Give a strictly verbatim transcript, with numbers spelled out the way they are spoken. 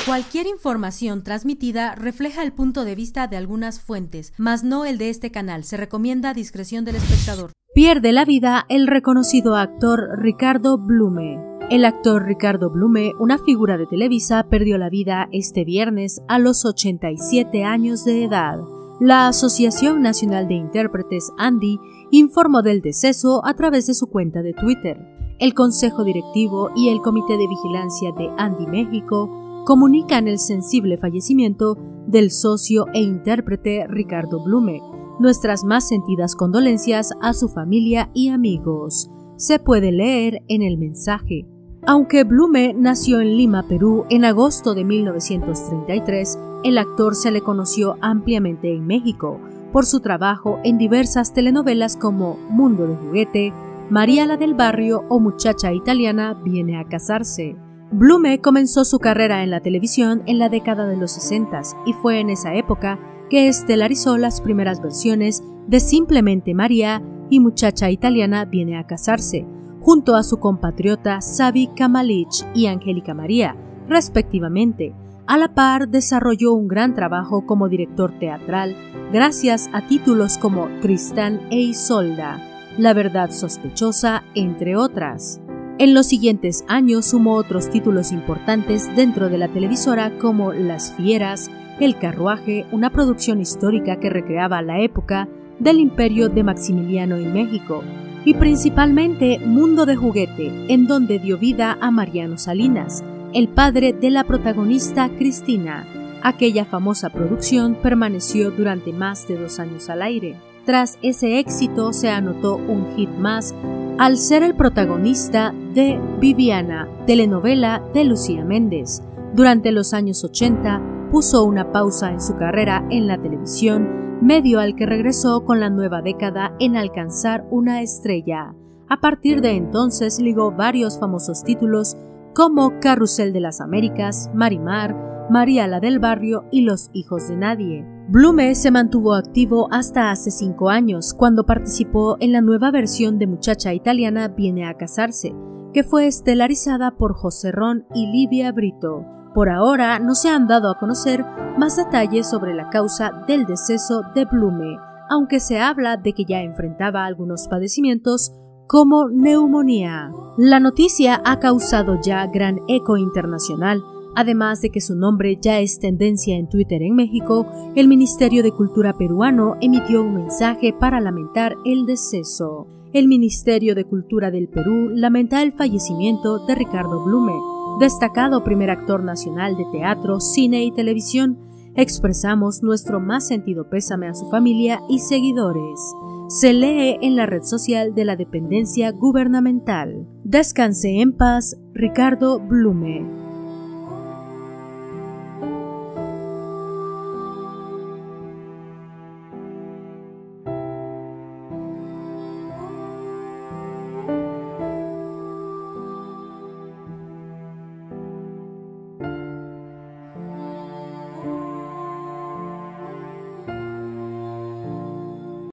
Cualquier información transmitida refleja el punto de vista de algunas fuentes, mas no el de este canal. Se recomienda discreción del espectador. Pierde la vida el reconocido actor Ricardo Blume. El actor Ricardo Blume, una figura de Televisa, perdió la vida este viernes a los ochenta y siete años de edad. La Asociación Nacional de Intérpretes, ANDI, informó del deceso a través de su cuenta de Twitter. El Consejo Directivo y el Comité de Vigilancia de ANDI México comunican el sensible fallecimiento del socio e intérprete Ricardo Blume. Nuestras más sentidas condolencias a su familia y amigos. Se puede leer en el mensaje. Aunque Blume nació en Lima, Perú, en agosto de mil novecientos treinta y tres, el actor se le conoció ampliamente en México por su trabajo en diversas telenovelas como Mundo de Juguete, María la del Barrio o Muchacha Italiana viene a casarse. Blume comenzó su carrera en la televisión en la década de los sesentas y fue en esa época que estelarizó las primeras versiones de Simplemente María y Muchacha Italiana viene a casarse, junto a su compatriota Xavi Kamalich y Angélica María, respectivamente. A la par desarrolló un gran trabajo como director teatral gracias a títulos como Tristán e Isolda, La verdad sospechosa, entre otras. En los siguientes años sumó otros títulos importantes dentro de la televisora como Las Fieras, El Carruaje, una producción histórica que recreaba la época del imperio de Maximiliano en México, y principalmente Mundo de Juguete, en donde dio vida a Mariano Salinas, el padre de la protagonista Cristina. Aquella famosa producción permaneció durante más de dos años al aire. Tras ese éxito se anotó un hit más al ser el protagonista de Viviana, telenovela de Lucía Méndez. Durante los años ochenta puso una pausa en su carrera en la televisión, medio al que regresó con la nueva década en alcanzar una estrella. A partir de entonces ligó varios famosos títulos como Carrusel de las Américas, Marimar, María la del Barrio y Los Hijos de Nadie. Blume se mantuvo activo hasta hace cinco años, cuando participó en la nueva versión de Muchacha Italiana viene a casarse, que fue estelarizada por José Ron y Livia Brito. Por ahora no se han dado a conocer más detalles sobre la causa del deceso de Blume, aunque se habla de que ya enfrentaba algunos padecimientos como neumonía. La noticia ha causado ya gran eco internacional. Además de que su nombre ya es tendencia en Twitter en México, el Ministerio de Cultura peruano emitió un mensaje para lamentar el deceso. El Ministerio de Cultura del Perú lamenta el fallecimiento de Ricardo Blume, destacado primer actor nacional de teatro, cine y televisión. Expresamos nuestro más sentido pésame a su familia y seguidores. Se lee en la red social de la dependencia gubernamental. Descanse en paz, Ricardo Blume.